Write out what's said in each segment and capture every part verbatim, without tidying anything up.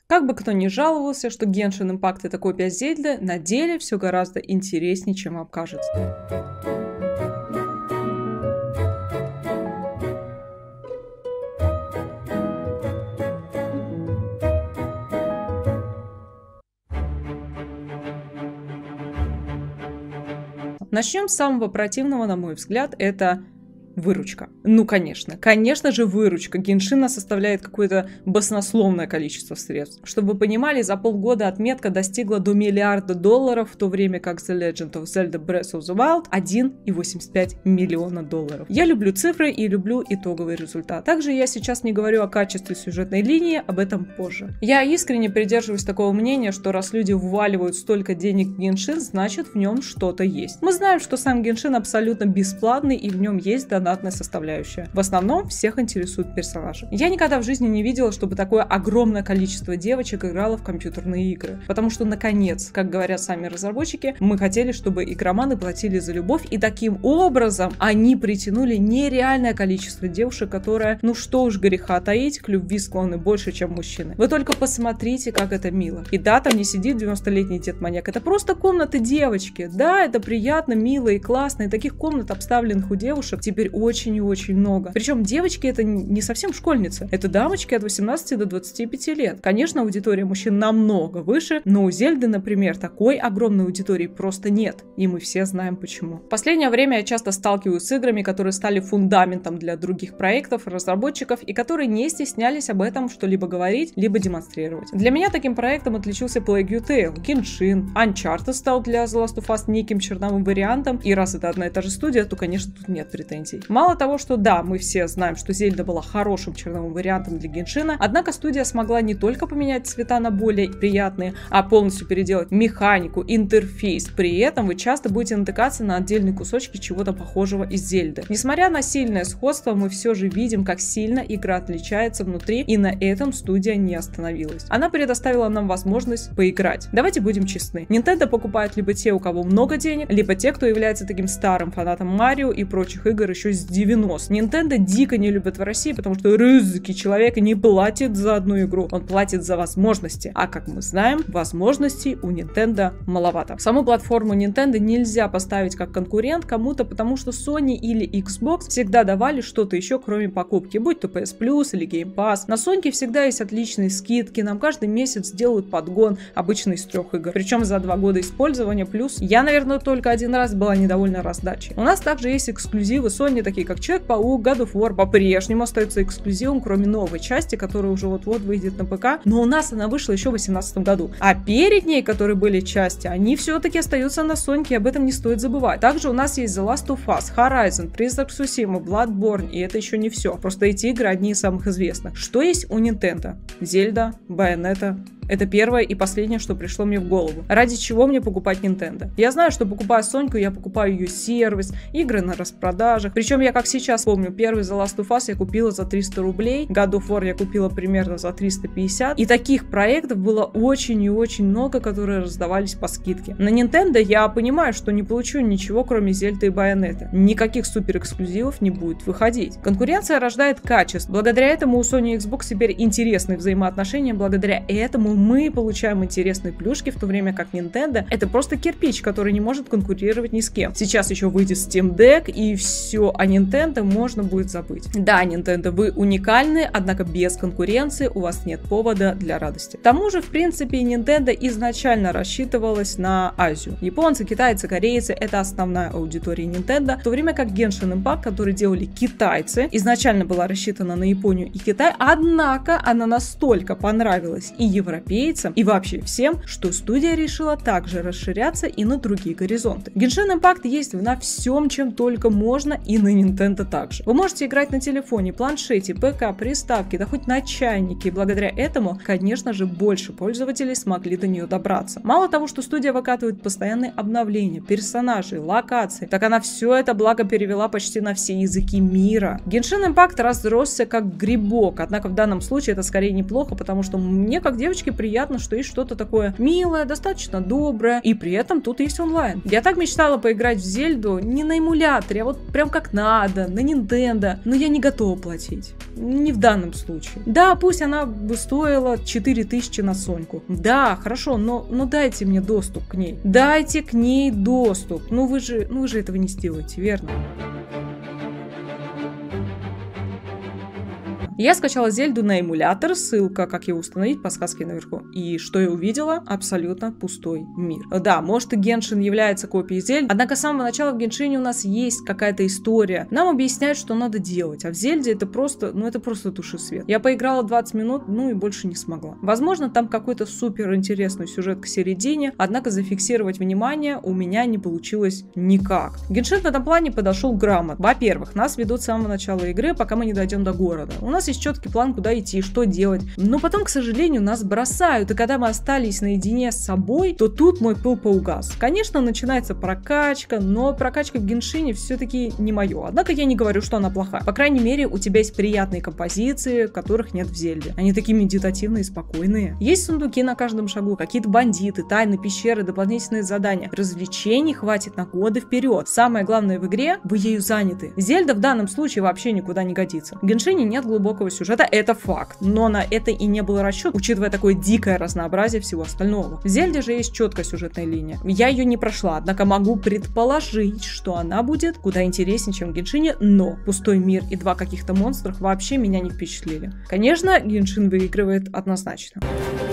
Как бы кто ни жаловался, что Genshin Impact это копия Зельды, на деле все гораздо интереснее, чем вам кажется. Начнем с самого противного, на мой взгляд, это выручка. Ну, конечно. Конечно же, выручка Геншина составляет какое-то баснословное количество средств. Чтобы вы понимали, за полгода отметка достигла до миллиарда долларов, в то время как The Legend of Zelda Breath of the Wild один и восемьдесят пять миллиона долларов. Я люблю цифры и люблю итоговый результат. Также я сейчас не говорю о качестве сюжетной линии, об этом позже. Я искренне придерживаюсь такого мнения, что раз люди вваливают столько денег в Геншин, значит в нем что-то есть. Мы знаем, что сам Геншин абсолютно бесплатный и в нем есть донат составляющая. В основном всех интересуют персонажи. Я никогда в жизни не видела, чтобы такое огромное количество девочек играло в компьютерные игры. Потому что, наконец, как говорят сами разработчики, мы хотели, чтобы игроманы платили за любовь, и таким образом они притянули нереальное количество девушек, которые, ну что уж греха таить, к любви склонны больше, чем мужчины. Вы только посмотрите, как это мило. И да, там не сидит девяностолетний дед-маньяк, это просто комнаты девочки. Да, это приятно, мило и классно, и таких комнат, обставленных у девушек, теперь очень и очень много. Причем девочки это не совсем школьницы. Это дамочки от восемнадцати до двадцати пяти лет. Конечно, аудитория мужчин намного выше, но у Зельды, например, такой огромной аудитории просто нет. И мы все знаем почему. В последнее время я часто сталкиваюсь с играми, которые стали фундаментом для других проектов, разработчиков, и которые не стеснялись об этом что-либо говорить, либо демонстрировать. Для меня таким проектом отличился Plague Tale, Genshin, Uncharted стал для The Last of Us неким черновым вариантом, и раз это одна и та же студия, то, конечно, тут нет претензий. Мало того, что да, мы все знаем, что Зельда была хорошим черновым вариантом для Геншина, однако студия смогла не только поменять цвета на более приятные, а полностью переделать механику, интерфейс. При этом вы часто будете натыкаться на отдельные кусочки чего-то похожего из Зельды. Несмотря на сильное сходство, мы все же видим, как сильно игра отличается внутри, и на этом студия не остановилась. Она предоставила нам возможность поиграть. Давайте будем честны. Nintendo покупают либо те, у кого много денег, либо те, кто является таким старым фанатом Марио и прочих игр еще с девяностых. Nintendo дико не любят в России, потому что русский человек не платит за одну игру, он платит за возможности. А как мы знаем, возможностей у Nintendo маловато. Саму платформу Nintendo нельзя поставить как конкурент кому-то, потому что Sony или Xbox всегда давали что-то еще, кроме покупки, будь то пи эс Plus или Game Pass. На Sony всегда есть отличные скидки, нам каждый месяц делают подгон, обычно из трех игр. Причем за два года использования плюс. Я, наверное, только один раз была недовольна раздачей. У нас также есть эксклюзивы Sony, такие как Человек-паук, God of War по-прежнему остается эксклюзивом, кроме новой части, которая уже вот-вот выйдет на ПК, но у нас она вышла еще в две тысячи восемнадцатом году. А перед ней, которые были части, они все-таки остаются на Sony, и об этом не стоит забывать. Также у нас есть The Last of Us, Horizon, Призрак Цусимы, Bloodborne, и это еще не все. Просто эти игры одни из самых известных. Что есть у Nintendo? Зельда, Bayonetta. Это первое и последнее, что пришло мне в голову. Ради чего мне покупать Nintendo? Я знаю, что покупая Соньку, я покупаю ее сервис, игры на распродажах. Причем я как сейчас помню, первый The Last of Us я купила за триста рублей, God of War я купила примерно за триста пятьдесят. И таких проектов было очень и очень много, которые раздавались по скидке. На Nintendo я понимаю, что не получу ничего, кроме Зельды и Bayonetta. Никаких супер эксклюзивов не будет выходить. Конкуренция рождает качество. Благодаря этому у Sony и Xbox теперь интересные взаимоотношения. Благодаря этому мы получаем интересные плюшки, в то время как Nintendo это просто кирпич, который не может конкурировать ни с кем. Сейчас еще выйдет Steam Deck, и все о Nintendo можно будет забыть. Да, Nintendo, вы уникальны, однако без конкуренции у вас нет повода для радости. К тому же, в принципе, Nintendo изначально рассчитывалась на Азию. Японцы, китайцы, корейцы — это основная аудитория Nintendo, в то время как Genshin Impact, который делали китайцы, изначально была рассчитана на Японию и Китай, однако она настолько понравилась и европейцам, и вообще всем, что студия решила также расширяться и на другие горизонты. Genshin Impact есть на всем, чем только можно, и на Nintendo также. Вы можете играть на телефоне, планшете, ПК, приставке, да хоть на чайнике, и благодаря этому, конечно же, больше пользователей смогли до нее добраться. Мало того, что студия выкатывает постоянные обновления, персонажей, локаций, так она все это благо перевела почти на все языки мира. Genshin Impact разросся как грибок, однако в данном случае это скорее неплохо, потому что мне, как девочке, приятно, что есть что-то такое милое, достаточно доброе, и при этом тут есть онлайн. Я так мечтала поиграть в Зельду не на эмуляторе, а вот прям как надо, на Nintendo, но я не готова платить. Не в данном случае. Да, пусть она бы стоила четыре тысячи на Соньку. Да, хорошо, но, но дайте мне доступ к ней. Дайте к ней доступ. Ну вы же, ну вы же этого не сделаете, верно? Я скачала Зельду на эмулятор, ссылка, как ее установить, подсказки наверху. И что я увидела? Абсолютно пустой мир. Да, может и Геншин является копией Зельды, однако с самого начала в Геншине у нас есть какая-то история. Нам объясняют, что надо делать, а в Зельде это просто, ну это просто туши свет. Я поиграла двадцать минут, ну и больше не смогла. Возможно, там какой-то супер интересный сюжет к середине, однако зафиксировать внимание у меня не получилось никак. Геншин в этом плане подошел грамотно. Во-первых, нас ведут с самого начала игры, пока мы не дойдем до города. У нас есть четкий план, куда идти, что делать. Но потом, к сожалению, нас бросают, и когда мы остались наедине с собой, то тут мой пыл поугас. Конечно, начинается прокачка, но прокачка в Геншине все-таки не мое. Однако я не говорю, что она плохая. По крайней мере, у тебя есть приятные композиции, которых нет в Зельде. Они такие медитативные и спокойные. Есть сундуки на каждом шагу, какие-то бандиты, тайны, пещеры, дополнительные задания. Развлечений хватит на годы вперед. Самое главное в игре, вы ею заняты. Зельда в данном случае вообще никуда не годится. В Геншине нет глубокого сюжета, это факт. Но на это и не был расчет, учитывая такое дикое разнообразие всего остального. В Зельде же есть четкая сюжетная линия. Я ее не прошла, однако могу предположить, что она будет куда интереснее, чем в Геншине, но пустой мир и два каких-то монстрах вообще меня не впечатлили. Конечно, Геншин выигрывает однозначно.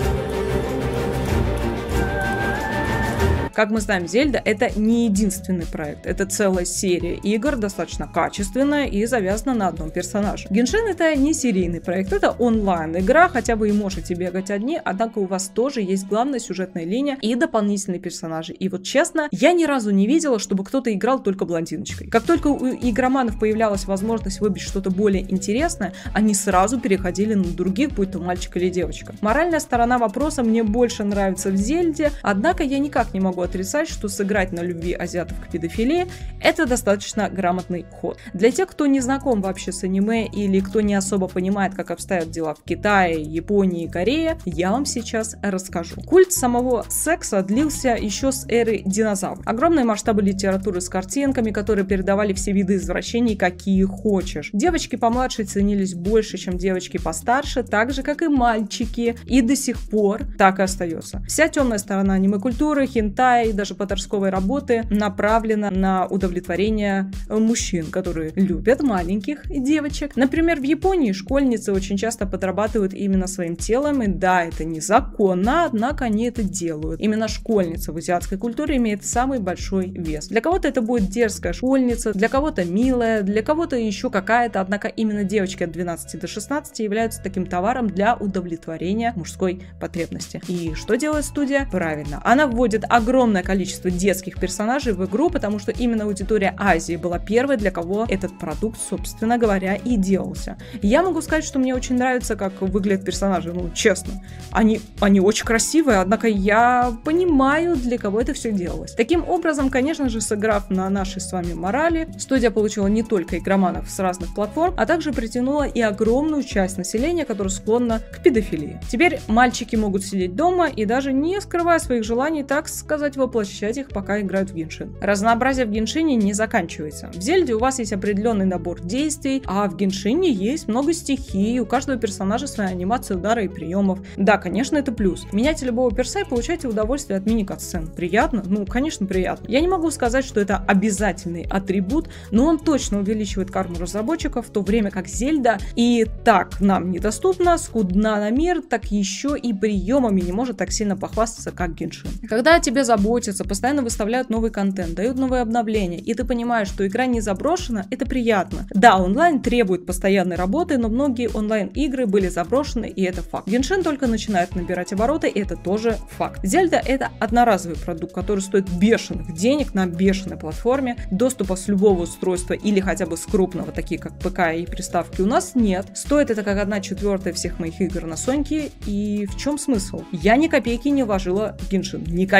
Как мы знаем, Зельда — это не единственный проект, это целая серия игр, достаточно качественная и завязана на одном персонаже. Геншин — это не серийный проект, это онлайн-игра, хотя вы и можете бегать одни, однако у вас тоже есть главная сюжетная линия и дополнительные персонажи. И вот честно, я ни разу не видела, чтобы кто-то играл только блондиночкой. Как только у игроманов появлялась возможность выбить что-то более интересное, они сразу переходили на других, будь то мальчик или девочка. Моральная сторона вопроса мне больше нравится в Зельде, однако я никак не могу отрицать, что сыграть на любви азиатов к педофилии — это достаточно грамотный ход. Для тех, кто не знаком вообще с аниме или кто не особо понимает, как обстоят дела в Китае, Японии и Корее, я вам сейчас расскажу. Культ самого секса длился еще с эры динозавров. Огромные масштабы литературы с картинками, которые передавали все виды извращений, какие хочешь. Девочки помладше ценились больше, чем девочки постарше, так же, как и мальчики, и до сих пор так и остается. Вся темная сторона аниме-культуры, хентай и даже подростковой работы направлена на удовлетворение мужчин, которые любят маленьких девочек. Например, в Японии школьницы очень часто подрабатывают именно своим телом, и да, это незаконно, однако они это делают. Именно школьница в азиатской культуре имеет самый большой вес. Для кого-то это будет дерзкая школьница, для кого-то милая, для кого-то еще какая-то, однако именно девочки от двенадцати до шестнадцати являются таким товаром для удовлетворения мужской потребности. И что делает студия? Правильно, она вводит огромное количество детских персонажей в игру, потому что именно аудитория Азии была первой, для кого этот продукт, собственно говоря, и делался. Я могу сказать, что мне очень нравится, как выглядят персонажи, ну, честно. Они, они очень красивые, однако я понимаю, для кого это все делалось. Таким образом, конечно же, сыграв на нашей с вами морали, студия получила не только игроманов с разных платформ, а также притянула и огромную часть населения, которая склонна к педофилии. Теперь мальчики могут сидеть дома и даже не скрывая своих желаний, так сказать, воплощать их, пока играют в Геншин. Разнообразие в Геншине не заканчивается. В Зельде у вас есть определенный набор действий, а в Геншине есть много стихий, у каждого персонажа своя анимация удара и приемов. Да, конечно, это плюс. Меняйте любого перса и получайте удовольствие от мини-катсцен. Приятно? Ну, конечно, приятно. Я не могу сказать, что это обязательный атрибут, но он точно увеличивает карму разработчиков, в то время как Зельда и так нам недоступна, скудна на мир, так еще и приемами не может так сильно похвастаться, как Геншин. Когда тебе заботятся, постоянно выставляют новый контент, дают новые обновления, и ты понимаешь, что игра не заброшена, это приятно. Да, онлайн требует постоянной работы, но многие онлайн-игры были заброшены, и это факт. Геншин только начинает набирать обороты, и это тоже факт. Зельда — это одноразовый продукт, который стоит бешеных денег на бешеной платформе, доступа с любого устройства или хотя бы с крупного, такие как ПК и приставки, у нас нет. Стоит это как одна четвертая всех моих игр на Соньке, и в чем смысл? Я ни копейки не вложила в Геншин, ни копейки.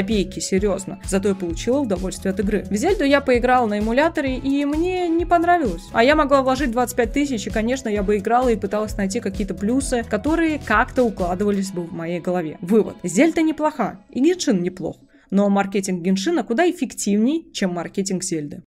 серьезно. Зато я получила удовольствие от игры. В Зельду я поиграла на эмуляторе, и мне не понравилось. А я могла вложить двадцать пять тысяч, и, конечно, я бы играла и пыталась найти какие-то плюсы, которые как-то укладывались бы в моей голове. Вывод. Зельда неплоха, и Геншин неплох. Но маркетинг Геншина куда эффективней, чем маркетинг Зельды.